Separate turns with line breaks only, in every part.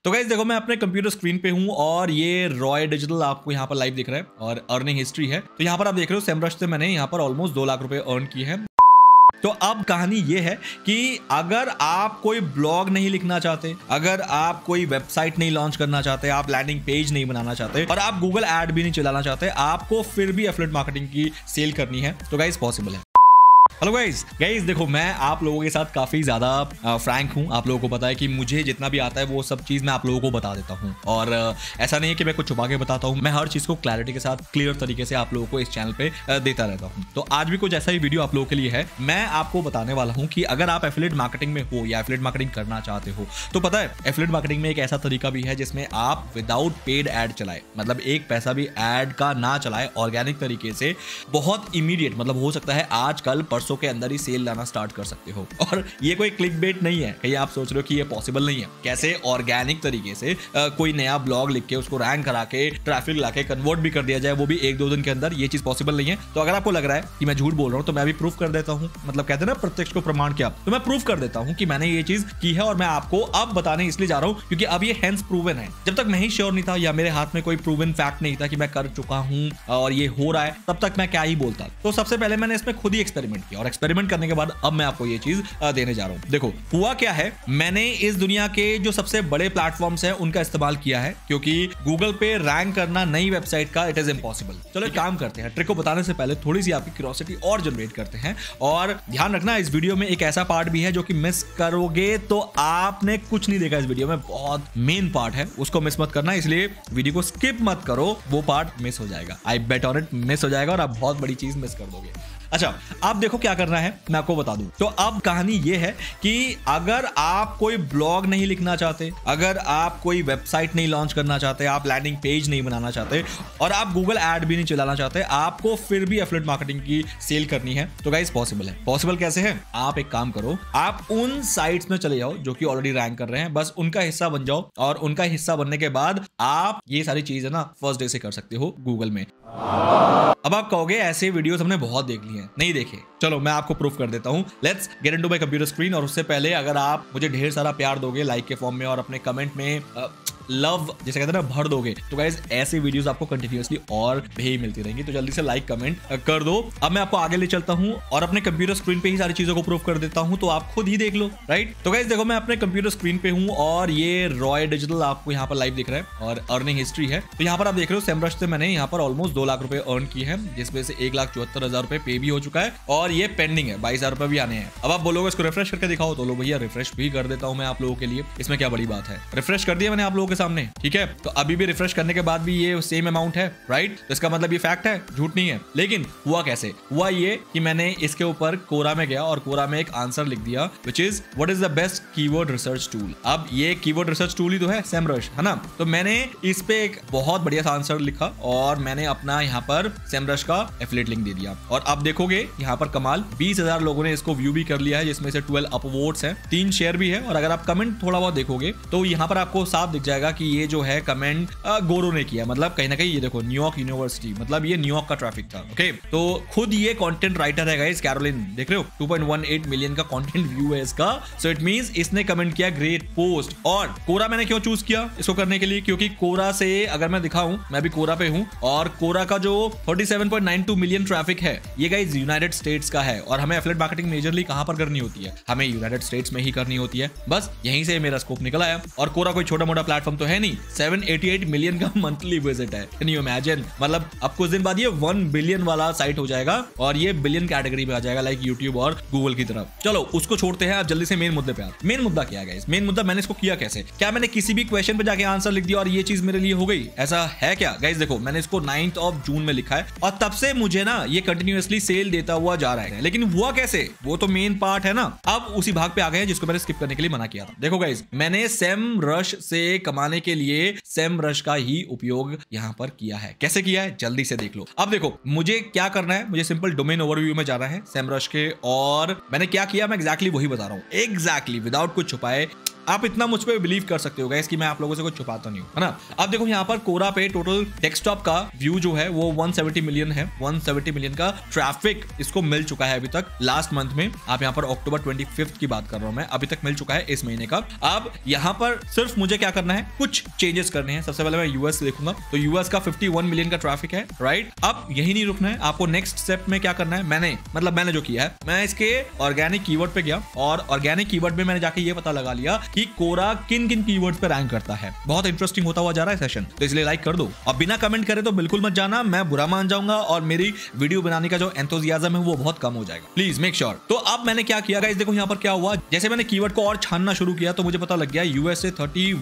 तो गाइस देखो, मैं अपने कंप्यूटर स्क्रीन पे हूँ और ये रॉय डिजिटल आपको यहाँ पर लाइव दिख रहा है और अर्निंग हिस्ट्री है। तो यहाँ पर आप देख रहे हो सेमरश से मैंने यहाँ पर ऑलमोस्ट 2 लाख रुपए अर्न किए हैं। तो अब कहानी ये है कि अगर आप कोई ब्लॉग नहीं लिखना चाहते, अगर आप कोई वेबसाइट नहीं लॉन्च करना चाहते, आप लैंडिंग पेज नहीं बनाना चाहते और आप गूगल ऐड भी नहीं चलाना चाहते, आपको फिर भी एफिलिएट मार्केटिंग की सेल करनी है, तो गाइस पॉसिबल है। हेलो गाइस देखो, मैं आप लोगों के साथ काफी ज्यादा फ्रैंक हूं। आप लोगों को पता है कि मुझे जितना भी आता है वो सब चीज मैं आप लोगों को बता देता हूं और ऐसा नहीं है कि मैं कुछ छुपा के बताता हूं। मैं हर चीज को क्लैरिटी के साथ क्लियर तरीके से आप लोगों को इस चैनल पे देता रहता हूं। तो आज भी कुछ ऐसा ही वीडियो आप लोगों के लिए है। मैं आपको बताने वाला हूं कि अगर आप एफिलिएट मार्केटिंग में हो या एफिलिएट मार्केटिंग करना चाहते हो, तो पता है एफिलिएट मार्केटिंग में एक ऐसा तरीका भी है जिसमें आप विदाउट पेड एड चलाए, मतलब एक पैसा भी एड का ना चलाए, ऑर्गेनिक तरीके से बहुत इमीडिएट, मतलब हो सकता है आज कल परसों के अंदर ही सेल लाना स्टार्ट कर सकते हो। और ये कोई क्लिक बेट नहीं है, कहीं आप सोच रहे हो कि ये पॉसिबल नहीं है। कैसे ऑर्गेनिक तरीके से कोई नया ब्लॉग लिख के उसको रैंक करा के ट्रैफिक लाके कन्वर्ट भी कर दिया जाए, वो भी 1-2 दिन के अंदर, ये चीज पॉसिबल नहीं है। तो अगर आपको लग रहा है कि मैं झूठ बोल रहा हूं तो मैं भी प्रूफ कर देता हूं। मतलब कहते हैं ना प्रत्यक्ष को प्रमाण किया, तो मैं प्रूफ कर देता हूं कि मैंने ये चीज की है और मैं आपको अब बताने इसलिए जा रहा हूं क्योंकि अब ये हेंस प्रूवन है। जब तक मैं ही श्योर नहीं था या मेरे हाथ में कोई प्रूवन फैक्ट नहीं था कि मैं कर चुका हूं और ये हो रहा है, तब तक मैं क्या ही बोलता। तो सबसे पहले मैंने इसमें खुद ही एक्सपेरिमेंट किया और एक्सपेरिमेंट करने के बाद अब मैं आपको ये चीज देने जा रहा हूं। देखो हुआ क्या है, मैंने इस दुनिया के जो सबसे बड़े प्लेटफॉर्म्स हैं उनका इस्तेमाल किया है क्योंकि गूगल पे रैंक करना नई वेबसाइट का इट इज इम्पॉसिबल। चलो एक काम करते हैं, ट्रिक को बताने से पहले थोड़ी सी आपकी क्यूरियोसिटी और जनरेट करते हैं। और ध्यान रखना, इस वीडियो में एक ऐसा पार्ट भी है जो कि मिस करोगे तो आपने कुछ नहीं देखा। इस वीडियो में बहुत मेन पार्ट है, उसको मिस मत करना, इसलिए वीडियो को स्किप मत करो, वो पार्ट मिस हो जाएगा। I bet on it, miss हो जाएगा और आप बहुत बड़ी चीज मिस कर दोगे। अच्छा, आप देखो क्या करना है, मैं आपको बता दूं। तो अब कहानी ये है कि अगर आप कोई ब्लॉग नहीं लिखना चाहते, अगर आप कोई वेबसाइट नहीं लॉन्च करना चाहते, आप लैंडिंग पेज नहीं बनाना चाहते और आप गूगल ऐड भी नहीं चलाना चाहते, आपको फिर भी एफिलिएट मार्केटिंग की सेल करनी है, तो गाइस पॉसिबल है। पॉसिबल कैसे है? आप एक काम करो, आप उन साइट्स में चले जाओ जो कि ऑलरेडी रैंक कर रहे हैं, बस उनका हिस्सा बन जाओ और उनका हिस्सा बनने के बाद आप ये सारी चीजें ना फर्स्ट डे से कर सकते हो गूगल में। अब आप कहोगे ऐसे वीडियोस हमने बहुत देख लिए हैं, नहीं देखे। चलो मैं आपको प्रूफ कर देता हूं। Let's get into my computer screen. और उससे पहले अगर आप मुझे ढेर सारा प्यार दोगे लाइक के फॉर्म में और अपने कमेंट में लव जैसे कहते हैं ना भर दोगे, तो गाइस ऐसे वीडियोस आपको कंटिन्यूअसली और भी मिलती रहेंगी। तो जल्दी से लाइक कमेंट कर दो। अब मैं आपको आगे ले चलता हूं और अपने कंप्यूटर स्क्रीन पे ही सारी चीजों को प्रूफ कर देता हूं, तो आप खुद ही देख लो, राइट। तो गाइस देखो, मैं अपने कंप्यूटर स्क्रीन पे हूं और ये रॉय डिजिटल आपको यहाँ पर लाइव दिख रहा है और अर्निंग हिस्ट्री है। तो यहाँ पर आप देख रहे हो सेमरश से मैंने यहाँ पर ऑलमोस्ट 2 लाख रुपए अर्न किए हैं, जिसमें से 1,74,000 रुपए पे भी हो चुका है और ये पेंडिंग है, 22,000 रुपए भी आने हैं। अब आप बोलोगे इसको रिफ्रेश करके दिखाओ, तो लो भैया रिफ्रेश भी कर देता हूं मैं आप लोगों के लिए, इसमें क्या बड़ी बात है। रिफ्रेश कर दिया मैंने आप लोगों के सामने, ठीक है। तो अभी भी रिफ्रेश करने के बाद भी ये सेम अमाउंट है, राइट। तो इसका मतलब ये फैक्ट है, झूठ नहीं है। लेकिन हुआ कैसे? हुआ ये कि मैंने इसके ऊपर कोरा में गया और कोरा में एक आंसर लिख दिया, which is what is the best keyword research tool. अब ये कीवर्ड रिसर्च टूल ही तो है सेमरश, है ना। तो मैंने इस पे एक बहुत बढ़िया सा आंसर लिखा और मैंने अपना यहाँ पर सेमरश का एफिलिएट लिंक दे दिया। और अब देखोगे यहाँ पर कमाल 20,000 लोगों ने इसको व्यू भी कर लिया है, जिसमें से 12 अपवोट्स हैं, 3 शेयर भी है। और अगर आप कमेंट थोड़ा बहुत देखोगे तो यहाँ पर आपको साफ दिख जाएगा कि ये जो है कमेंट गोरो ने किया, मतलब कहीं ना कहीं ये देखो न्यूयॉर्क यूनिवर्सिटी, मतलब ये न्यूयॉर्क का ट्रैफिक था। ओके, तो खुद ये कंटेंट राइटर है गाइस, कैरोलिन, देख रहे हो 2.18 मिलियन का कंटेंट व्यू है इसका। सो इट मींस इसने कमेंट किया ग्रेट पोस्ट। और कोरा मैंने क्यों चूज किया इसको करने के लिए? क्योंकि कोरा से अगर मैं दिखाऊं, मैं भी कोरा पे हूं और कोरा का जो 37.92 मिलियन ट्रैफिक है, ये गाइस यूनाइटेड स्टेट्स का है। और हमें एफिलिएट मार्केटिंग मेजरली कहां पर करनी होती है? हमें यूनाइटेड स्टेट्स में ही करनी होती है। बस यहीं से मेरा स्कोप निकल आया। और कोरा कोई छोटा मोटा प्लेटफॉर्म तो है नहीं, 788 मिलियन का मंथली विजिट है। Can you imagine? मतलब अब कुछ दिन बाद ये 1 बिलियन वाला साइट हो जाएगा और ये बिलियन कैटेगरी में आ जाएगा, लाइक यूट्यूब और गूगल की तरफ। चलो उसको छोड़ते हैं, आप जल्दी से मेन मुद्दे पे आते। मेन मुद्दा क्या है गाइस? मेन मुद्दा मैंने इसको किया कैसे? क्या मैंने किसी भी क्वेश्चन पे जाके आंसर लिख दिया और ये चीज मेरे लिए हो गई? ऐसा है क्या गाइस? देखो मैंने इसको 9 जून में लिखा है और तब से मुझे ना ये कंटिन्यूअसली सेल देता हुआ जा रहा है। लेकिन हुआ कैसे? वो तो मेन पार्ट है ना। अब उसी भाग पे आ गए हैं जिसको मैंने स्किप करने के लिए मना किया था। देखो गाइस, मैंने सेमरश से कमाने के लिए सेमरश का ही उपयोग यहां पर किया है। कैसे किया है जल्दी से देख लो। अब देखो मुझे क्या करना है, मुझे सिंपल डोमेन ओवरव्यू में जाना है सेमरश के, और मैंने क्या किया मैं एग्जैक्टली वही बता रहा हूं, एग्जैक्टली विदाउट कुछ छुपाए। आप इतना मुझ पे बिलीव कर सकते हो गाइस कि मैं आप लोगों से कुछ छुपाता नहीं हूं, है ना। अब देखो यहाँ पर कोरा पे टोटल डेस्कटॉप का व्यू जो है वो 170 मिलियन है। 170 मिलियन का ट्रैफिक इसको मिल चुका है अभी तक लास्ट मंथ में। आप यहाँ पर अक्टूबर 25 की बात कर रहा हूं मैं, अभी तक मिल चुका है इस महीने का। अब यहाँ पर सिर्फ मुझे क्या करना है, कुछ चेंजेस करने हैं। सबसे पहले मैं यूएस देखूंगा, तो यूएस का 51 मिलियन का ट्रैफिक है, राइट। अब यही नहीं रुकना है, आपको नेक्स्ट स्टेप में क्या करना है, मैंने जो किया है, मैं इसके ऑर्गेनिक कीवर्ड पे गया और ऑर्गेनिक कीवर्ड में मैंने जाके ये पता लगा लिया कि कोरा किन किन कीवर्ड्स पे रैंक करता है। बहुत इंटरेस्टिंग होता हुआ जा रहा है सेशन, तो इसलिए लाइक कर दो। और बिना कमेंट करे तो बिल्कुल मत जाना, मैं बुरा मान जाऊंगा और मेरी वीडियो बनाने का जो एंथुसियाज्म है वो बहुत कम हो जाएगा। Please make sure. तो अब मैंने क्या किया गाइस, देखो यहाँ पर क्या हुआ, जैसे मैंने कीवर्ड को और छानना शुरू किया तो मुझे पता लग गया यूएस से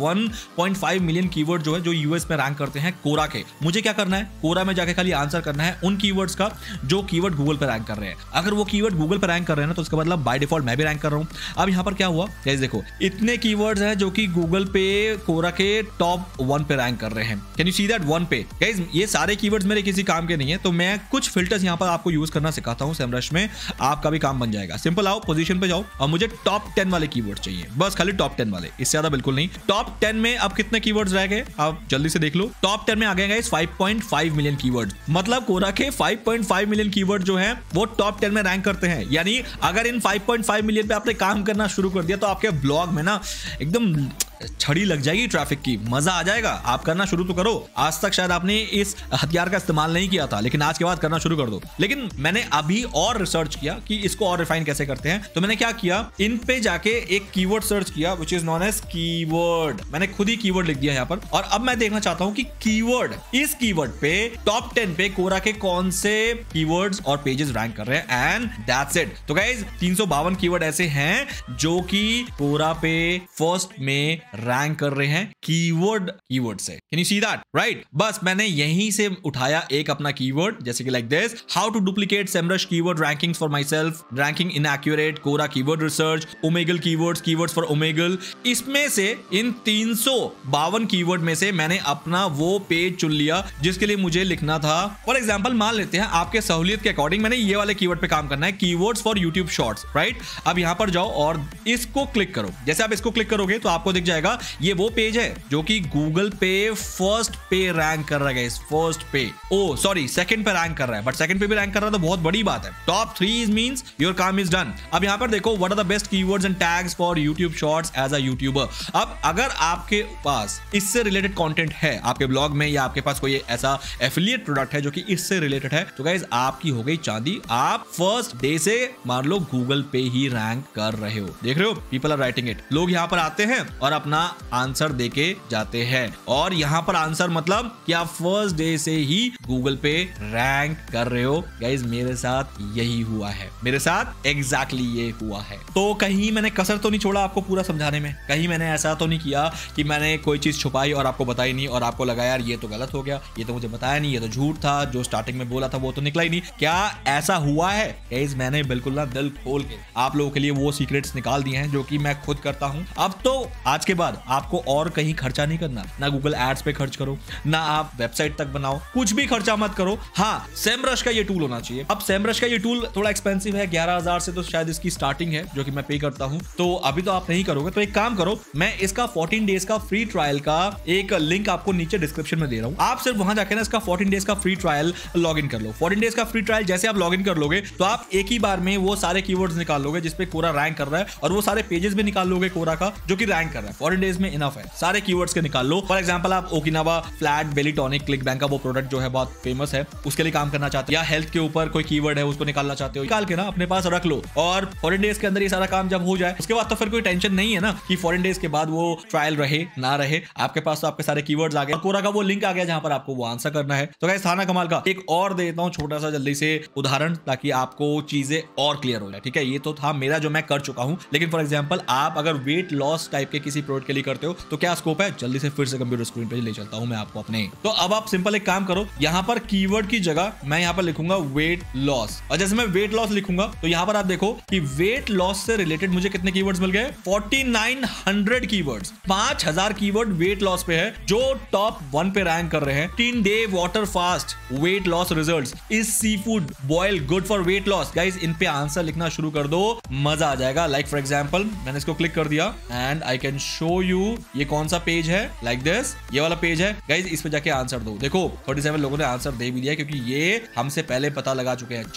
31.5 मिलियन कीवर्ड जो है जो यूएस में रैंक करते हैं कोरा के। मुझे क्या करना है, कोरा में जाके खाली आंसर करना है उन कीवर्ड्स का जो कीवर्ड गूगल पे रैंक कर रहे हैं। अगर वो कीवर्ड गूगल पे रैंक कर रहे हैं ना, तो उसका मतलब बाय डिफॉल्ट मैं भी रैंक कर रहा हूं। अब यहाँ पर क्या हुआ गाइस, देखो इतने कीवर्ड्स हैं जो कि गूगल पे कोरा के टॉप 1 पे रैंक कर रहे हैं। कैन यू सी दैट 1 पे गाइस। ये सारे कीवर्ड्स मेरे किसी काम के नहीं है, तो मैं कुछ फिल्टर्स यहाँ पर आपको यूज करना सिखाता हूँ सेमरश में, आपका भी काम बन जाएगा। सिंपल, आओ पोजीशन पे जाओ और मुझे टॉप 10 वाले कीवर्ड चाहिए, बस खाली टॉप 10 वाले, इससे ज्यादा बिल्कुल नहीं। टॉप 10 में अब कितने कीवर्ड्स रह गए, आप जल्दी से देख लो। टॉप 10 में आ गए गाइस 5.5 मिलियन कीवर्ड, मतलब कोरा के 5.5 मिलियन कीवर्ड जो है वो टॉप 10 में रैंक करते हैं। यानी अगर इन 5.5 मिलियन पे आपने काम करना शुरू कर दिया तो आपके ब्लॉग में ना एकदम छड़ी लग जाएगी ट्रैफिक की, मजा आ जाएगा। आप करना शुरू तो करो। आज तक शायद आपने इस हथियार का इस्तेमाल नहीं किया था, लेकिन आज के बाद करना शुरू कर दो। लेकिन मैंने अभी और रिसर्च किया कि इसको और रिफाइन कैसे करते हैं, तो मैंने क्या किया, इन पे जाके एक कीवर्ड सर्च किया which is non age keyword. मैंने खुद ही कीवर्ड लिख दिया यहाँ पर, और अब मैं देखना चाहता हूं कि कीवर्ड, इस कीवर्ड पे टॉप 10 पे कोरा के कौन से कीवर्ड्स और पेजेस रैंक कर रहे हैं, एंड दैट्स इट। तो गाइस 352 कीवर्ड ऐसे हैं जो कि कोरा पे फर्स्ट में रैंक कर रहे हैं कीवर्ड से। Can you see that, right. बस मैंने यहीं से उठाया एक अपना कीवर्ड, जैसे कि like this, how to duplicate Semrush keyword rankings for myself, ranking inaccurate, Quora keyword research, Omegle keywords for Omegle. इसमें से इन 352 कीवर्ड में से मैंने अपना वो पेज चुन लिया जिसके लिए मुझे लिखना था। फॉर एग्जाम्पल मान लेते हैं आपके सहूलियत के अकॉर्डिंग मैंने ये वाले कीवर्ड पे काम करना है, keywords for YouTube shorts, right. अब यहां पर जाओ और इसको क्लिक करो। जैसे आप इसको क्लिक करोगे तो आपको दिख जाएगा ये वो पेज है जो कि गूगल पे फर्स्ट पे रैंक कर रहा है गाइस, फर्स्ट पे, ओ सॉरी सेकंड पे रैंक कर रहा है, बट सेकंड पे भी रैंक कर रहा है तो बहुत बड़ी बात है। टॉप 3 मींस योर काम इज डन। अब यहां पर देखो what are the best keywords and tags for YouTube shorts as a YouTuber. अब अगर आपके पास इससे रिलेटेड कंटेंट है आपके ब्लॉग में, या आपके पास कोई ऐसा एफिलिएट प्रोडक्ट है जो कि इससे रिलेटेड है, तो गाइस आपकी हो गई चांदी। आप फर्स्ट डे से मान लो गूगल पे ही रैंक कर रहे हो। देख रहे हो, पीपल आर राइटिंग इट। लोग यहां पर आते हैं और अपना आंसर देके जाते हैं, और यहां पर आंसर मतलब कि आप फर्स्ट डे से ही गूगल पे रैंक कर रहे हो। गाइस मेरे साथ यही हुआ है, मेरे साथ एग्जैक्टली ये हुआ है। तो कहीं मैंने कसर तो नहीं छोड़ा आपको पूरा समझाने में, कहीं मैंने ऐसा तो नहीं किया कि मैंने कोई चीज छुपाई और आपको बताई नहीं और आपको लगा यार ये तो गलत हो गया, ये तो मुझे बताया नहीं, ये तो झूठ था, जो स्टार्टिंग में बोला था वो तो निकला ही नहीं। क्या ऐसा हुआ है गाइस? मैंने बिल्कुल ना दिल खोल के आप लोगों के लिए वो सीक्रेट्स निकाल दिए हैं जो कि मैं खुद करता हूं। अब तो आज के बाद आपको और कहीं खर्चा नहीं करना, ना गूगल एड्स पे खर्च करो, ना आप वेबसाइट तक बनाओ, कुछ भी खर्चा मत करो। हाँ, सेमरश का ये टूल होना चाहिए। अब सेमरश का ये टूल थोड़ा एक्सपेंसिव है, 11,000 से तो शायद इसकी स्टार्टिंग है जो कि मैं पे करता हूं। तो अभी तो आप नहीं करोगे तो एक काम करो, मैं इसका 14 डेज का फ्री ट्रायल का एक लिंक आपको नीचे डिस्क्रिप्शन में दे रहा हूं। आप सिर्फ वहां जाकर ना इसका 14 डेज का फ्री ट्रायल लॉग इन कर लो। 14 डेज का फ्री ट्रायल जैसे आप लॉग इन कर लोगे तो आप एक ही बार में वो सारे कीवर्ड्स निकाल लोगे जिसपे कोरा रैंक कर रहा है, और वो सारे पेजेस भी निकाल लोगे कोरा का जो कि रैंक कर रहा है। 14 डेज में इनफ है, सारे कीवर्ड्स के निकाल लो। फॉर एग्जांपल आप Okinawa flat belly tonic ClickBank का वो प्रोडक्ट जो है बहुत फेमस है, उसके लिए काम करना चाहते हो, या हेल्थ के ऊपर कोई कीवर्ड है उसको निकालना चाहते हो, निकाल के ना अपने पास रख लो। और 14 डेज के अंदर ये सारा काम जब हो जाए उसके बाद तो फिर कोई टेंशन नहीं है ना कि 14 डेज के बाद वो ट्रायल रहे ना रहे, आपके पास तो आपके सारे कीवर्ड्स आ गए और कोरा का वो लिंक आ गया जहां पर आपको वो आंसर करना है। तो गाइस थाना कमाल का एक और देता हूं छोटा सा जल्दी से उदाहरण, ताकि आपको चीजें और क्लियर हो जाए। ठीक है, ये तो था मेरा जो मैं कर चुका हूं, लेकिन फॉर एग्जांपल आप अगर वेट लॉस टाइप के किसी एंड्रॉइड के लिए करते हो तो क्या स्कोप है, जल्दी से फिर से कंप्यूटर स्क्रीन पे ले चलता हूं मैं आपको अपने। तो अब आप सिंपल एक काम करो, यहां पर कीवर्ड की जगह मैं यहां पर लिखूंगा वेट लॉस, और जैसे मैं वेट लॉस लिखूंगा तो यहां पर आप देखो कि वेट लॉस से रिलेटेड मुझे कितने कीवर्ड्स मिल गए, 4900 कीवर्ड्स, 5000 कीवर्ड वेट लॉस पे है जो टॉप 1 पे रैंक कर रहे हैं। 3 day water fast weight loss results, is seafood boil good for weight loss. Guys इन पे आंसर लिखना शुरू कर दो, मजा आ जाएगा। लाइक फॉर एग्जांपल मैंने इसको क्लिक कर दिया and I can show you ये कौन सा पेज है, लाइक दिस, ये वाला पेज है। गाइस इस पे जाके आंसर दो। देखो 37 लोगों ने आंसर दे भी दिया क्योंकि ये हमसे पहले पता लगा चुके हैं।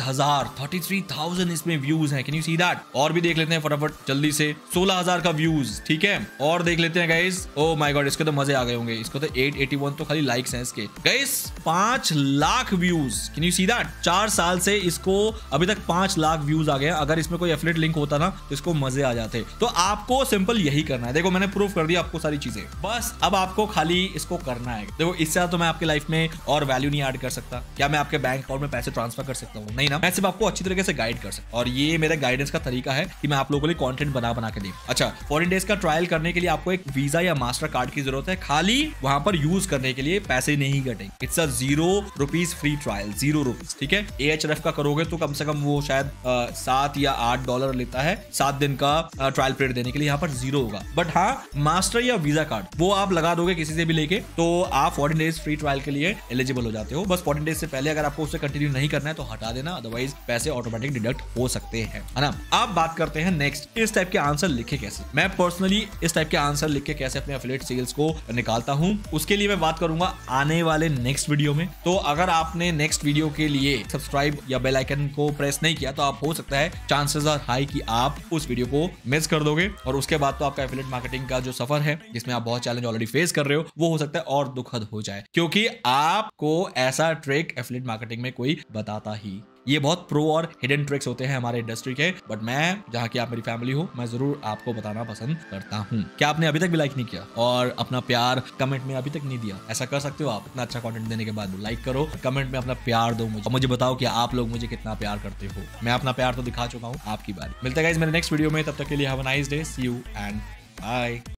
33,000 इसमें व्यूज हैं, कैन यू सी दैट। और भी देख लेते हैं फटाफट जल्दी से, 16,000 का व्यूज, ठीक है। और देख लेते हैं गाइस, ओ माय गॉड इसके तो मजे आ गए होंगे, इसको तो 881 तो खाली लाइक्स हैं इसके। Guys 5 lakh views, can you see that. 4 साल से इसको अभी तक 5 लाख व्यूज आ गए। अगर इसमें कोई एफिलिएट लिंक होता ना तो इसको मजे आ जाते। तो आपको सिंपल यही करना है। देखो मैंने प्रूफ कर दिया आपको सारी चीजें, बस अब आपको खाली इसको करना है। देखो इससे ज्यादा तो मैं आपके लाइफ में और वैल्यू नहीं ऐड कर सकता। क्या मैं आपके बैंक अकाउंट में पैसे ट्रांसफर कर सकता हूँ? नहीं ना, मैं सिर्फ आपको अच्छी तरीके से गाइड कर सकता हूँ। और ये मेरे गाइडेंस का तरीका है कि मैं आप लोगों के लिए कंटेंट बना के दे। अच्छा 14 डेज का ट्रायल करने के लिए आपको एक वीजा या मास्टर कार्ड की जरूरत है, खाली वहां पर यूज करने के लिए पैसे नहीं कटेंगे। It's a 0 rupees free trial, 0 rupees, ठीक है। AHRF का करोगे तो कम से कम वो शायद 7 या 8 डॉलर लेता है 7 दिन का ट्रायल पीरियड देने के लिए, यहाँ पर 0 होगा। बट हाँ मास्टर या वीजा कार्ड वो आप लगा दोगे किसी से भी लेके तो आप 14 डेज फ्री ट्रायल के लिए एलिजिबल हो जाते हो। बस 14 डेज से पहले अगर आपको उससे कंटिन्यू नहीं करना है तो हटा देना, अदरवाइज पैसे ऑटोमेटिक डिडक्ट हो सकते हैं, है ना। अब बात करते हैं नेक्स्ट, इस टाइप के आंसर लिखे कैसे। मैं पर्सनली इस टाइप के आंसर लिख के कैसे अपने एफिलिएट सेल्स को निकालता हूं उसके लिए मैं बात करूंगा आने वाले नेक्स्ट वीडियो में। तो अगर आपने नेक्स्ट वीडियो के लिए सब्सक्राइब या बेल आइकन को प्रेस नहीं किया तो आप हो सकता है चांसेस आर हाई कि आप उस वीडियो को मिस कर दोगे, और उसके बाद तो आपका एफिलिएट मार्केटिंग का जो सफर है जिसमें आप बहुत चैलेंज ऑलरेडी फेस कर रहे हो वो हो सकता है और दुखद हो जाए, क्योंकि आपको ऐसा ट्रिक एफिलिएट मार्केटिंग में कोई बताता ही। ये बहुत प्रो और हिडन ट्रिक्स होते हैं हमारे इंडस्ट्री के, बट मैं जहां की आप मेरी फैमिली हो मैं जरूर आपको बताना पसंद करता हूं। क्या आपने अभी तक भी लाइक नहीं किया और अपना प्यार कमेंट में अभी तक नहीं दिया? ऐसा कर सकते हो आप, इतना अच्छा कंटेंट देने के बाद लाइक करो, कमेंट में अपना प्यार दो मुझे, और मुझे बताओ कि आप लोग मुझे कितना प्यार करते हो। मैं अपना प्यार तो दिखा चुका हूँ, आपकी बारी। मिलते हैं गाइस मेरे नेक्स्ट वीडियो में, तब तक के लिए have a nice day, see you and bye.